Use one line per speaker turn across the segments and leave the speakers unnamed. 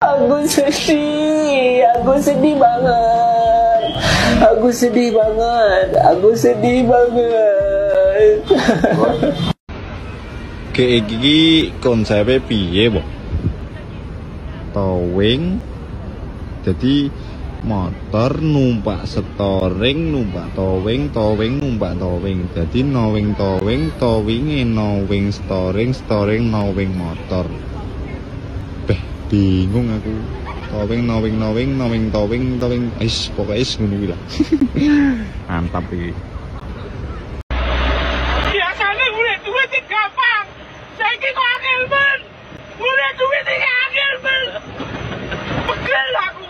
Aku sedih banget. Aku sedih banget.
Kayak gini konsepnya piye, Bo? Towing, jadi motor numpak storing, numpak towing, numpak towing. Jadi knowing towing, knowing storing, knowing motor. Bingung aku. Towing, knowing towing. Pokoknya ngono kuwi lah. Mantap iki.
Biasanya gue duit sih gampang. Saiki kok angel men. Gue duit sih angel men. Pegel aku.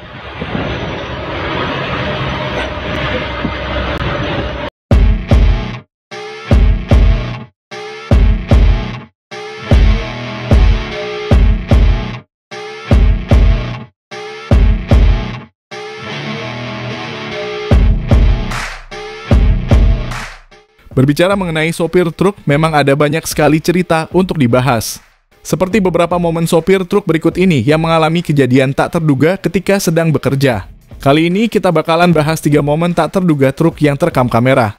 Berbicara mengenai sopir truk, memang ada banyak sekali cerita untuk dibahas. Seperti beberapa momen sopir truk berikut ini yang mengalami kejadian tak terduga ketika sedang bekerja. Kali ini kita bakalan bahas 3 momen tak terduga truk yang terekam kamera.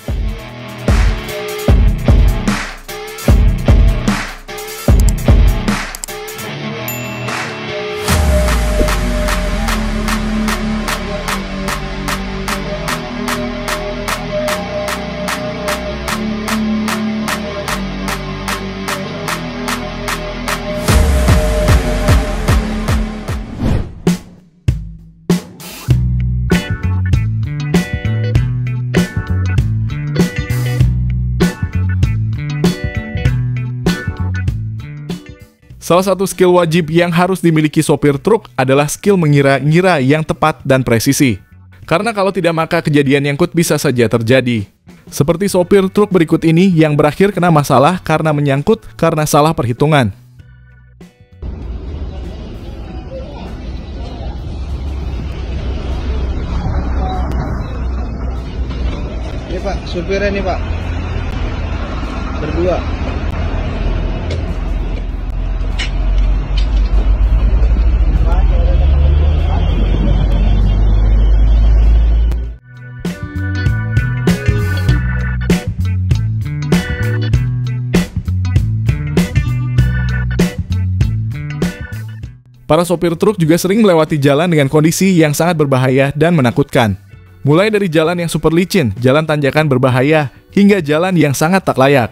Salah satu skill wajib yang harus dimiliki sopir truk adalah skill mengira-ngira yang tepat dan presisi. Karena kalau tidak maka kejadian nyangkut bisa saja terjadi. Seperti sopir truk berikut ini yang berakhir kena masalah karena menyangkut karena salah perhitungan.
Ini Pak, supirnya nih Pak. Berdua.
Para sopir truk juga sering melewati jalan dengan kondisi yang sangat berbahaya dan menakutkan. Mulai dari jalan yang super licin, jalan tanjakan berbahaya, hingga jalan yang sangat tak layak.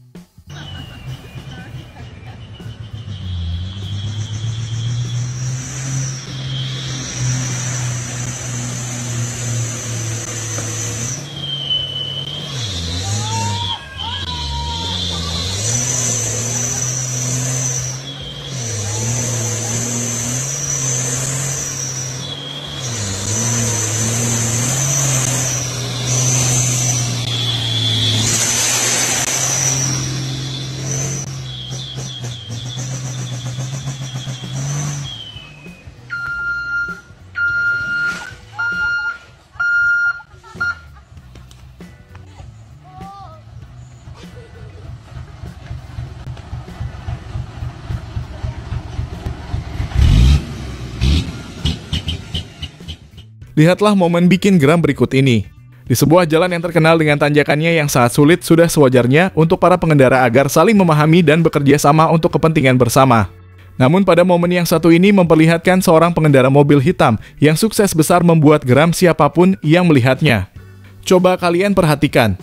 Lihatlah momen bikin geram berikut ini. Di sebuah jalan yang terkenal dengan tanjakannya yang sangat sulit, sudah sewajarnya untuk para pengendara agar saling memahami dan bekerja sama untuk kepentingan bersama. Namun pada momen yang satu ini memperlihatkan seorang pengendara mobil hitam yang sukses besar membuat geram siapapun yang melihatnya. Coba kalian perhatikan.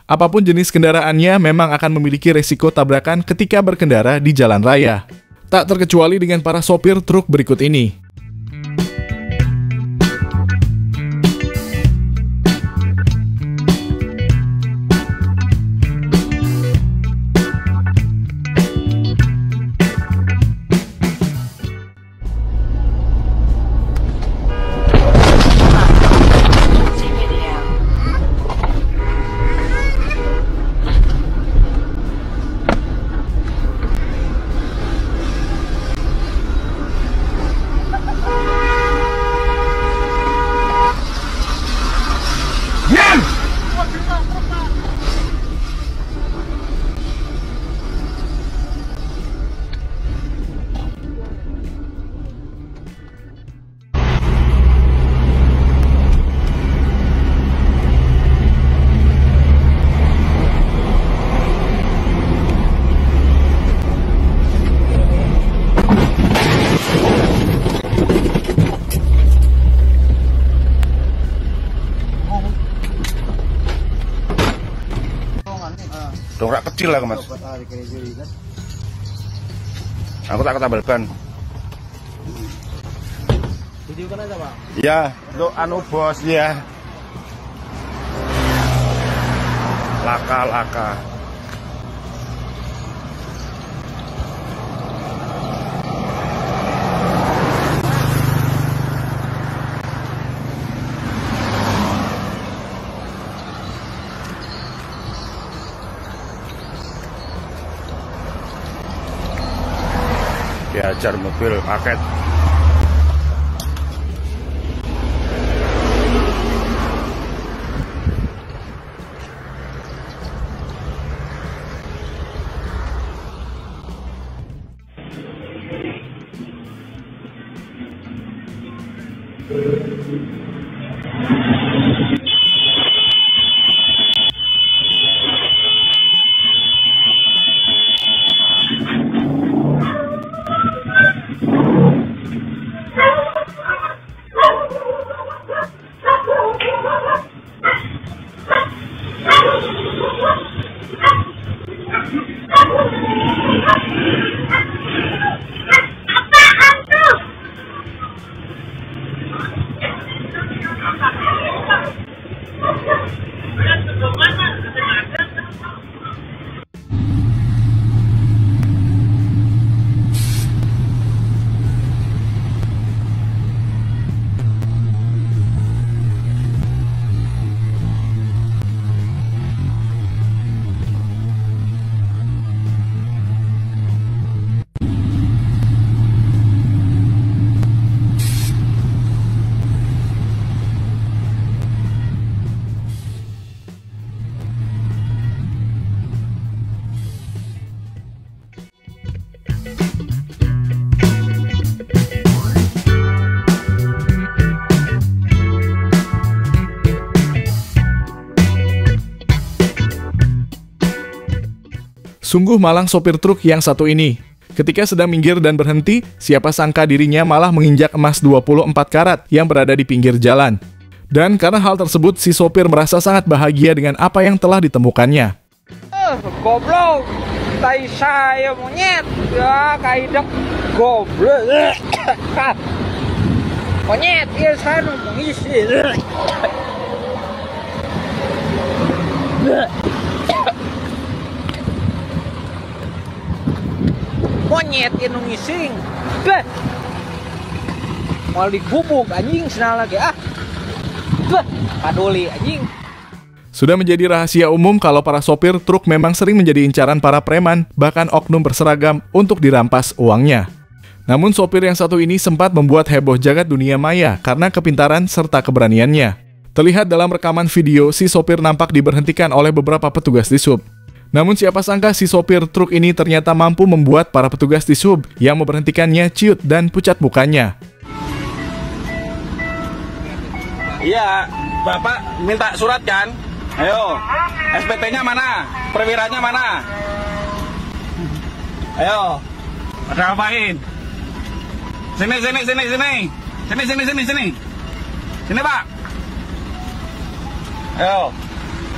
Apapun jenis kendaraannya memang akan memiliki resiko tabrakan ketika berkendara di jalan raya. Tak terkecuali dengan para sopir truk berikut ini.
Dongkrak kecil lah mas. Aku tak ketabelkan.
Video kan aja, Pak?
Ya, untuk anu bos ya. Laka. Diajar mobil paket.
Sungguh malang sopir truk yang satu ini. Ketika sedang minggir dan berhenti, siapa sangka dirinya malah menginjak emas 24 karat yang berada di pinggir jalan. Dan karena hal tersebut, si sopir merasa sangat bahagia dengan apa yang telah ditemukannya.
Goblok, tai saya monyet, ya kaidak goblok. Monyet, ya saya ngomong isi. Monyet yang ngising. Beh. Mal digubuk anjing senang lagi Beh, paduli anjing.
Sudah menjadi rahasia umum kalau para sopir truk memang sering menjadi incaran para preman, bahkan oknum berseragam untuk dirampas uangnya. Namun sopir yang satu ini sempat membuat heboh jagat dunia maya karena kepintaran serta keberaniannya. Terlihat dalam rekaman video, si sopir nampak diberhentikan oleh beberapa petugas di sub. Namun siapa sangka si sopir truk ini ternyata mampu membuat para petugas di sub yang memberhentikannya ciut dan pucat mukanya.
Iya, Bapak minta surat kan? Ayo, SPT-nya mana? Perwiranya mana? Ayo, ada apain? Sini. Sini, Pak. Ayo.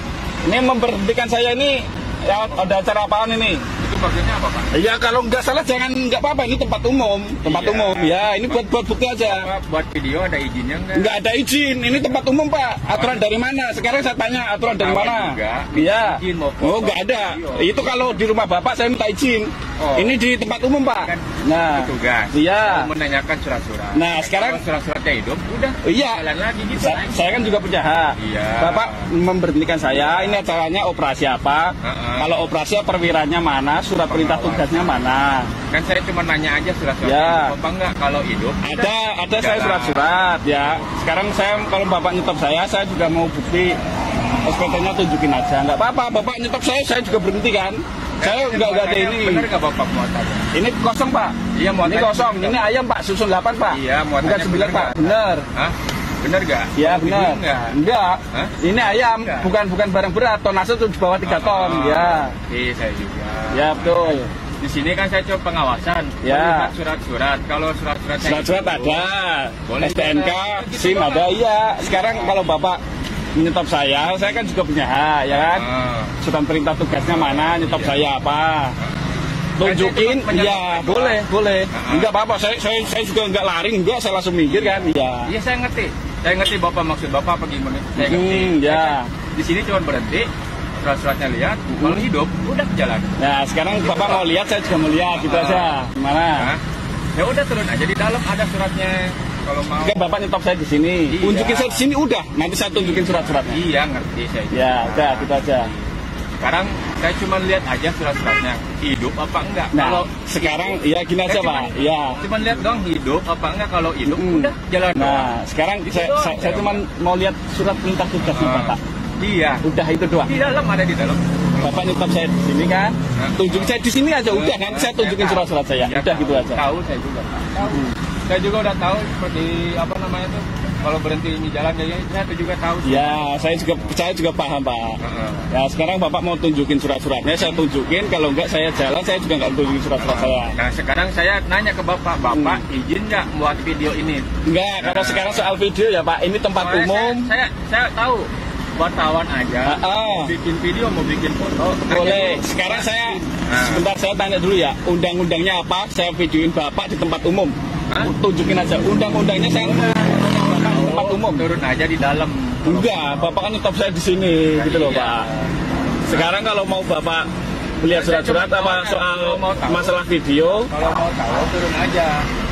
Ini memberhentikan saya ini, ya ada acara apaan ini?
Itu maksudnya apa, Pak?
Ya kalau nggak salah jangan, nggak apa-apa, ini tempat umum. Tempat
Iya.
umum, ya ini buat bukti aja.
Pak, buat video ada izinnya nggak?
Nggak ada izin, ini tempat umum Pak. Aturan dari mana? Sekarang saya tanya, aturan dari
Kawan
mana?
juga,
Iya.
izin mau foto,
Oh nggak ada.
video.
Itu kalau di rumah Bapak saya minta izin.
Oh.
Ini di tempat umum Pak.
Kan
Nah,
petugas.
iya.
Mau menanyakan surat-surat.
Nah, sekarang-
kalau surat-suratnya hidup, udah
Iya.
jalan lagi gitu.
Saya kan juga punya hak.
Iya.
Bapak memberhentikan saya. Ini acaranya operasi apa? Kalau operasi perwiranya mana? Surat perintah tugasnya mana?
Kan saya cuma nanya aja surat-surat
Ya.
hidup apa enggak kalau hidup.
Ada saya surat-surat ya. Sekarang saya kalau Bapak nyetop saya juga mau bukti SPT-nya tunjukin aja. Nggak apa-apa, Bapak nyetop saya juga berhenti kan. Saya nggak ada ini.
Bener nggak Bapak muatannya?
Ini kosong Pak.
Iya,
Ini
muatannya
kosong.
bener.
Ini ayam Pak, susun 8 Pak.
Iya, muatannya
Bukan 9
bener
Pak.
nggak?
Bener.
Hah? Bener nggak?
Ya
Kalau
benar.
begini nggak?
Enggak.
Hah?
Ini ayam,
Enggak.
bukan barang berat. Tonase itu di bawah 3 ton. Ya.
Iya, saya juga.
Ya betul.
Di sini kan saya coba pengawasan.
Ya.
Melihat surat-surat. Kalau surat-suratnya
Surat-surat
itu,
ada.
Boleh
STNK,
gitu
SIM
doang.
ada. Iya. Sekarang kalau Bapak menyetop saya kan juga punya hak, ya kan?
Ah.
Surat perintah tugasnya mana, nyetop saya apa? Tunjukin,
Kan saya cuma
iya,
menyetop
boleh.
Ah.
Enggak apa-apa, saya juga enggak lari, enggak, saya langsung minggir kan, iya.
Iya, saya ngerti. Saya ngerti Bapak maksud Bapak apa gimana. Saya ngerti.
Ya.
Di sini cuma berhenti. Surat-suratnya lihat. Kalau hidup, udah jalan.
Nah, sekarang Bapak mau lihat, saya juga mau lihat, gitu aja. Gimana?
Hah? Ya udah turun aja di dalam ada suratnya. Kalau mau.
Oke, Bapak nyetop saya di sini.
Iya.
Tunjukin saya di sini udah. Nanti saya tunjukin surat-suratnya.
Iya, ngerti saya.
Ya, udah gitu aja.
Sekarang saya cuma lihat aja surat-suratnya. Hidup apa enggak?
Nah,
Kalau
sekarang ya gini aja, Pak. Iya.
Cuma lihat dong hidup apa enggak. Kalau hidup
Mm.
udah jalan doang.
Nah, sekarang
Itu
saya
doang.
cuma mau lihat surat perintah tugasnya,
Ah.
Bapak.
Iya.
Udah itu doang.
Di dalam ada di dalam.
Bapak nyetop saya di sini kan? Tunjukin saya di sini aja udah kan? Saya tunjukin surat-surat saya.
Ya,
Udah gitu
tahu.
aja.
Tahu saya juga. Tahu. Saya juga udah tahu seperti apa namanya tuh. Kalau berhenti di jalan ya saya tuh juga tahu.
Ya, saya juga paham, Pak.
Heeh.
Ya, sekarang Bapak mau tunjukin surat-suratnya, saya tunjukin. Kalau enggak saya jalan, saya juga enggak tunjukin surat-surat saya.
Nah sekarang saya nanya ke Bapak, Bapak izin nggak buat video ini?
Enggak, kalau sekarang soal video ya, Pak, ini tempat
Soalnya
umum.
Saya tahu wartawan aja
Ah.
bikin video mau bikin foto
Boleh.
aja.
Sekarang saya
Nah.
sebentar saya tanya dulu ya. Undang-undangnya apa? Saya videoin Bapak di tempat umum.
Hah?
Tunjukin aja. Undang-undangnya saya Bapak di tempat umum.
Turun aja di dalam.
Enggak, Bapak kan nyetop saya di sini gitu loh,
Iya.
Pak. Sekarang kalau mau Bapak lihat
Saya
surat-surat
cuma
apa
mau-
soal
mau tahu.
masalah video,
Kalau mau tahu turun aja.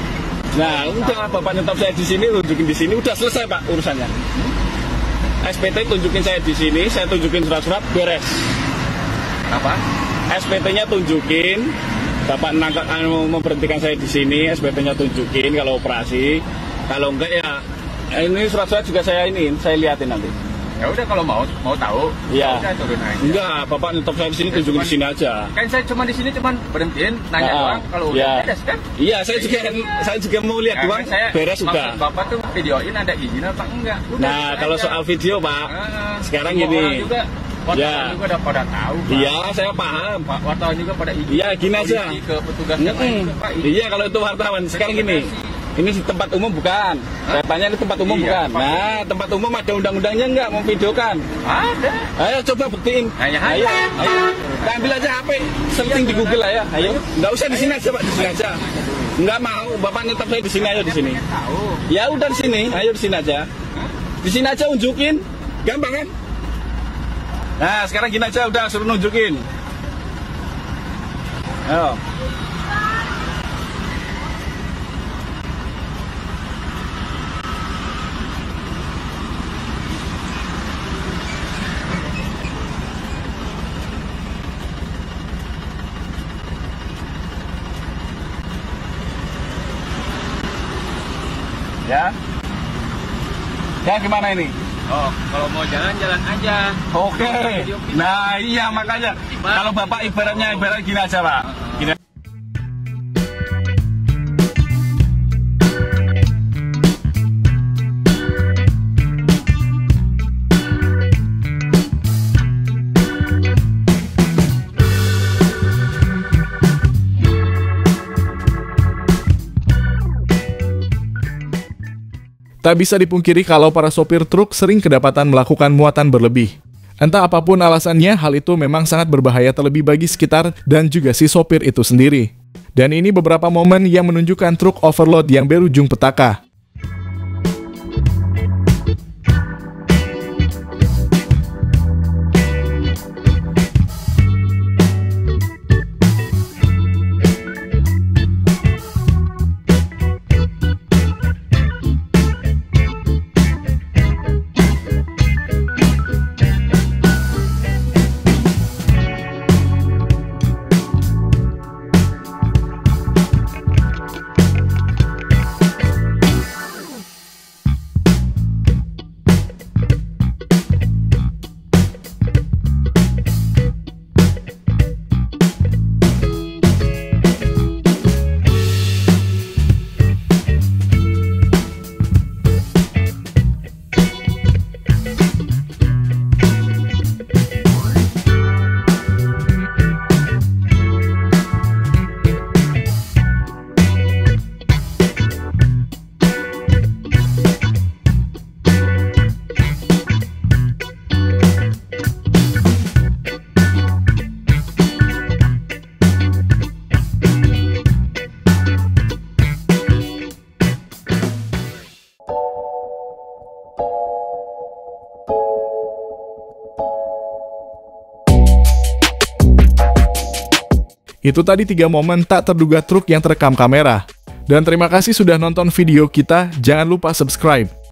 nah udah Bapak nyetop saya di sini, tunjukin di sini, udah selesai Pak urusannya. SPT tunjukin saya di sini, saya tunjukin surat-surat, beres.
Apa?
SPT-nya tunjukin, Bapak memberhentikan saya di sini, SPT-nya tunjukin kalau operasi. Kalau enggak ya ini surat-surat juga saya liatin nanti.
Ya udah kalau mau tahu.
Iya.
Udah turun aja.
Enggak, Bapak nyetop saya di sini, tunjukin di sini aja.
Kan saya cuma di sini cuma berhentiin nanya doang. Kalau udah
ya.
beres kan?
Iya, saya juga mau lihat
Nah,
doang,
kan saya
beres
maksud
sudah.
Bapak tuh videoin ada izin apa enggak? Udah,
Nah,
turun
kalau
aja.
soal video, Pak,
Ah,
sekarang
semua
gini.
orang juga, wartawan
Ya.
juga udah pada tahu. Pak.
Iya, saya paham.
Pak, wartawan juga pada izin.
Iya, gini aja.
Polisi ke petugas yang lain juga, Pak. izin.
Iya, kalau itu wartawan. Sekarang gini, ini di tempat umum bukan? Saya tanya ini tempat umum
Iya,
bukan?
tempat
Nah, tempat umum ada undang-undangnya nggak mau videokan?
Ada.
Ayo coba buktiin.
Ayo.
Ayo. Kita ambil aja HP, searching di Google ayo. Ayo. Nggak usah di sini aja, Pak, di sini aja. Nggak mau, Bapak nyetop saya di sini, ayo di sini.
Tahu.
Ya udah di sini, ayo di sini aja. Di sini aja unjukin. Gampang kan? Nah, sekarang gini aja udah suruh nunjukin. Ayo. Ya. Ya gimana ini?
Oh, kalau mau jalan-jalan aja.
Oke. Nah iya makanya kalau Bapak ibarat gini aja Pak. Gini.
Tak bisa dipungkiri kalau para sopir truk sering kedapatan melakukan muatan berlebih. Entah apapun alasannya, hal itu memang sangat berbahaya terlebih bagi sekitar dan juga si sopir itu sendiri. Dan ini beberapa momen yang menunjukkan truk overload yang berujung petaka. Itu tadi 3 momen tak terduga truk yang terekam kamera. Dan terima kasih sudah nonton video kita, jangan lupa subscribe.